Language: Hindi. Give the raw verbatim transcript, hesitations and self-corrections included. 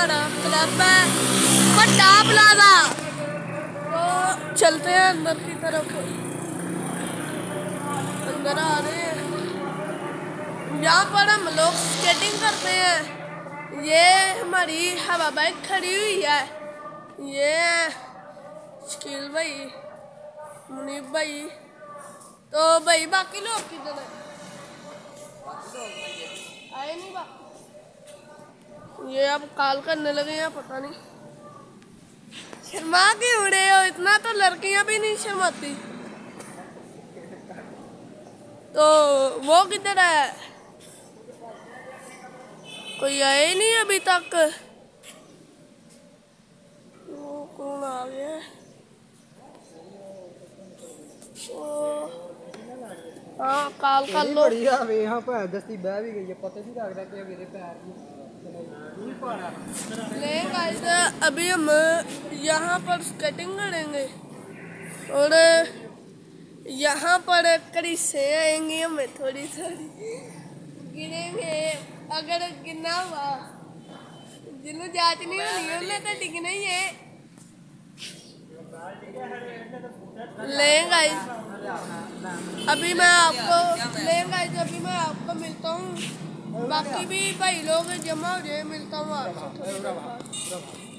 हमारा क्लब है बड़ा प्लाजा। तो चलते हैं अंदर की तरफ। अंदर आ रहे हैं, यहाँ पर हम लोग स्केटिंग करते हैं। ये हमारी हवा बाइक खड़ी हुई है। ये शकील भाई, मुनीब भाई। तो भाई बाकी लोग किधर है? आए नहीं बाकी। ये अब कॉल करने लगे हैं, पता नहीं शर्मा क्यों रहे हो इतना। तो लड़कियां भी नहीं शर्माती। तो वो किधर है? कोई आए ही नहीं अभी तक। वो कौन आ गया? हाँ कॉल कर लो। यहाँ पर दस्ती बह भी गई है, पता नहीं लग रहा कि मेरे पैर नहीं गाइस, अभी हम यहाँ पर स्केटिंग करेंगे और यहाँ पर करीसे आएंगी, हमें थोड़ी थोड़ी गिरेंगे। अगर गिरना हुआ जिन्हों जांच नहीं होनी उन्हें तो टिकना ही है। ले गाइस अभी मैं आपको ले गाइस अभी मैं आपको मिलता हूँ। बाकी भी भाई लोग जमा हो जाए, मिलता हूँ आपसे थोड़ी देर बाद।